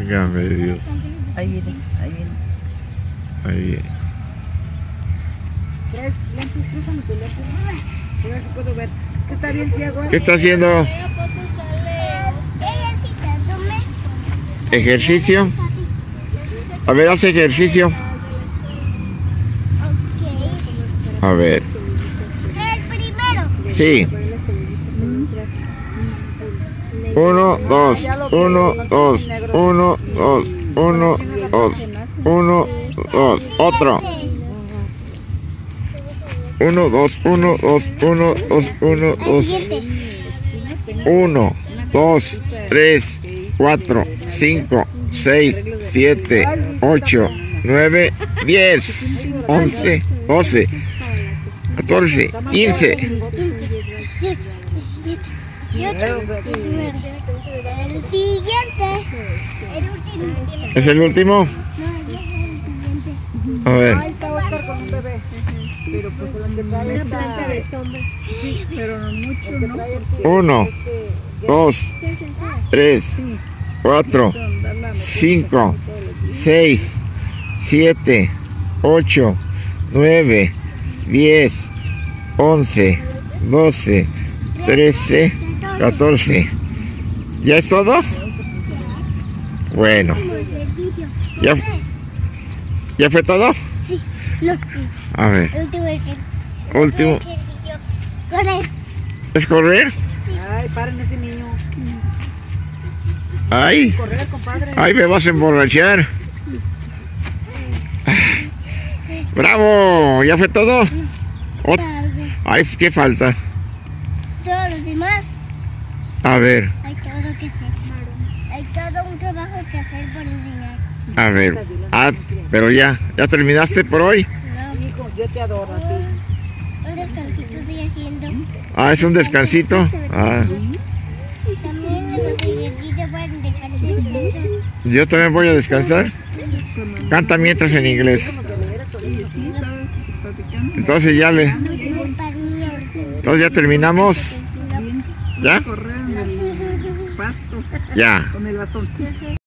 Válgame Dios. Ahí viene, ahí viene. Ahí viene. ¿Traes lentes? Préstame tu lente. A ver si puedo ver. Es que está bien ciego. ¿Qué está haciendo? ¿Ejercicio? A ver, hace ejercicio. A ver. El primero. Sí. 1, 2, 1, 2, 1, 2, 1, 2, 1, 2. Otro. 1, 2, 1, 2, 1, 2, 1, 2. 1, 2, 3, 4, 5, 6, 7, 8, 9, 10, 11, 12, 14, 15. El siguiente. El último. ¿Es el último? A ver. Ahí está Oscar con un bebé. Pero pues el que trae está... Sí, pero no mucho, ¿no? 1, 2, 3, 4, 5, 6, 7, 8, 9, 10, 11, 12, 13, 14. ¿Ya es todo? Bueno. ¿Ya fue todo? Sí, no. A ver. El último ejercicio. Último. Correr. ¿Es correr? Ay, paren ese niño. Ay. Correr, compadre. Ay, me vas a emborrachar. ¡Bravo! ¿Ya fue todo? Ay, ¿qué falta? Todos los demás A ver, hay todo que hacer. Hay todo un trabajo que hacer por enseñar. a ver. Ah, pero ya terminaste por hoy. No, Hijo, yo te adoro a ti. un descansito estoy haciendo. Ah, es un descansito. Ah, También los ejercicios pueden dejar de descansar. yo también voy a descansar. Canta mientras en inglés. Entonces entonces ya terminamos. ¿Ya? Correr en el pasto Ya. con el bastón.